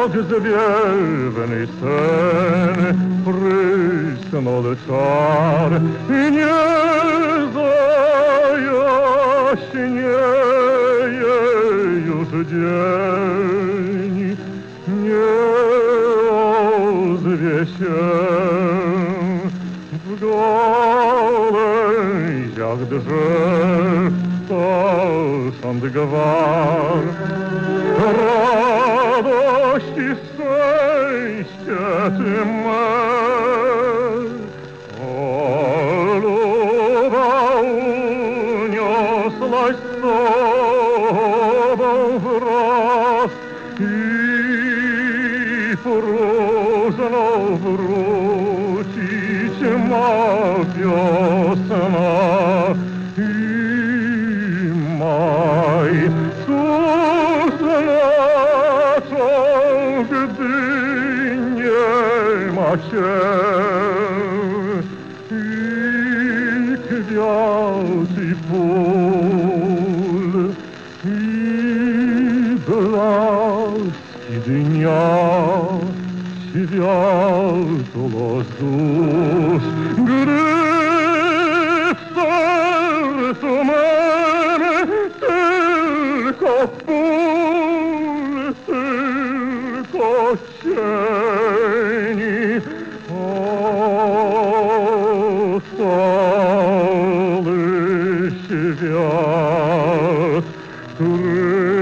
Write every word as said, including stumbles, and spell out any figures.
zwiewny sen prysnął czar i nie zajaśnieje już dzień, nie ozwie się w gałęziach drzew ptasząc gwar. Radość i szczęście ty me, o luba uniosłaś z sobą wraz i próżno wrócić ma wiosna i maj. Cóż znaczą, gdy nie ma cię i kwiat i ból i blaski dnia, światło z dusz, gdy w sercu mym tylko ból, tylko cieni. O, cały świat, który